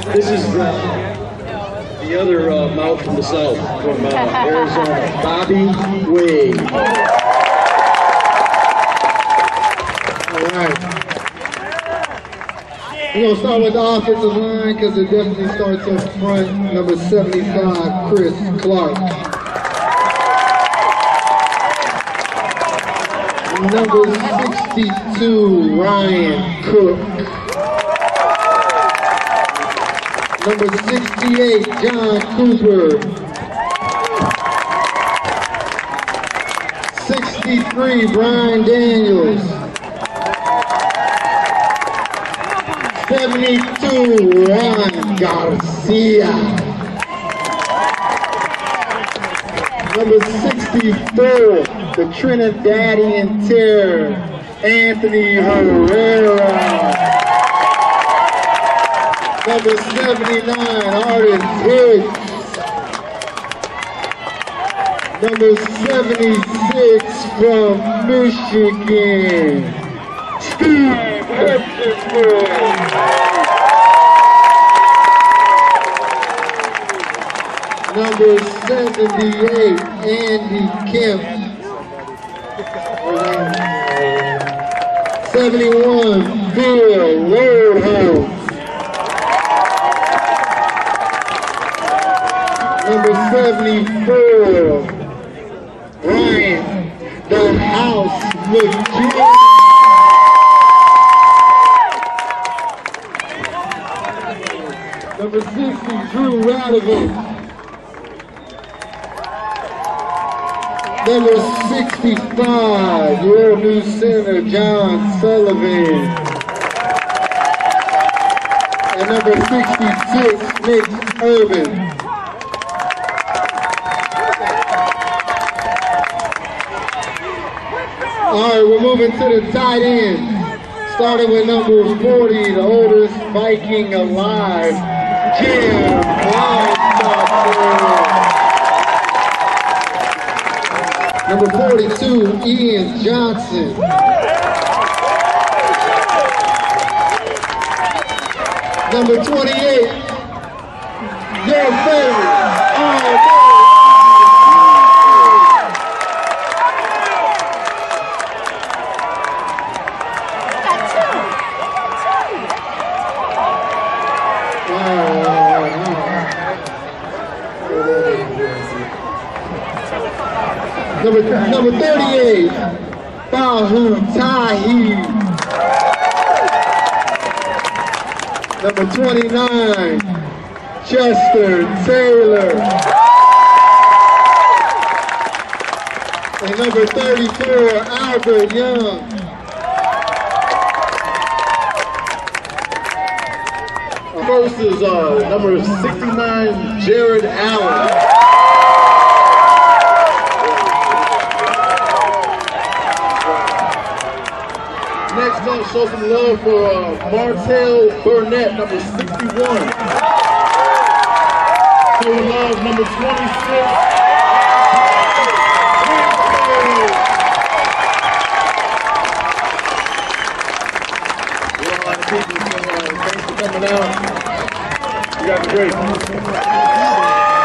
This is the other mouth from the south, from Arizona, Bobby Wade. All right. We're going to start with the offensive line because it definitely starts up front. Number 75, Chris Clark. Number 62, Ryan Cook. Number 68, John Cooper. 63, Brian Daniels. 72, Juan Garcia. Number 64, the Trinidadian Terror, Anthony Herrera. Number 79, Artis Hicks. Number 76 from Michigan, Steve Hutchinson. Number 78, Andy Kemp. 71, Bill Roadhouse. Number 74, Ryan, the House McGee. Number 60, Drew Radovich. Number 65, your new center, John Sullivan. And number 66, Nick Urban. All right, we're moving to the tight end. Starting with number 40, the oldest Viking alive, Jim Mankato. Number 42, Ian Johnson. Number 28, your favorite, Number 38, Bahu Tahi. Number 29, Chester Taylor. And number 34, Albert Young. First is number 69, Jared Allen. Next up, show some love for Martell Burnett, number 61. Show love, number 26. We have a lot of people, so thanks for coming out. You guys are great.